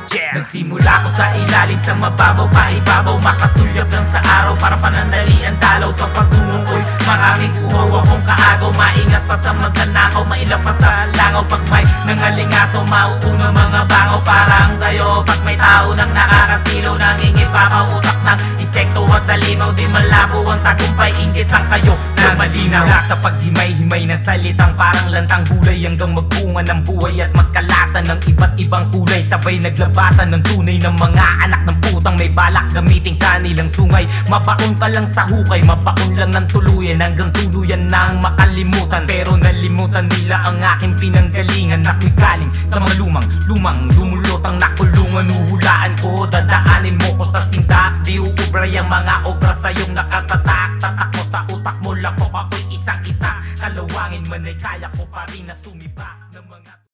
Nagsimula ko sa ilalim, sa mababaw pa ibabaw, makasulyap lang sa araw para panandalian dalaw. Sa pagtunong ko'y maraming uhaw akong kaagaw, maingat pa sa magnanakaw, mailap pa sa langaw. Pag may nangalingaso, mauuna mga bangaw, parang tayo. Pag may tao nang nakakasilaw, nangingipapaw, utak ng insekto at dalimaw. Di malabo ang tagumpay, inggit lang kayo na malinaw. Sa paghimay-himay ng salitang parang lantang gulay, hanggang magbunga ng buhay at magkalasa ng iba't ibang kulay. Sabay naglabasan ng tunay ng mga anak ng putang may balak gamitin kanilang sungay. Mabaon ka lang sa hukay, mabaon lang ng tuluyan, hanggang tuluyan nang makalimutan. Pero nalimutan nila ang aking pinanggalingan. Ako'y galing sa mga lumang lumulutang nakulungan. Uhulaan ko, dadaanin mo ko sa sinta. Di uubray ang mga obra sa iyong nakatatak. Tatak mo sa utak mo, lapok ako'y isang itak. Kalawangin man ay kaya ko pa rin na sumibak ng mga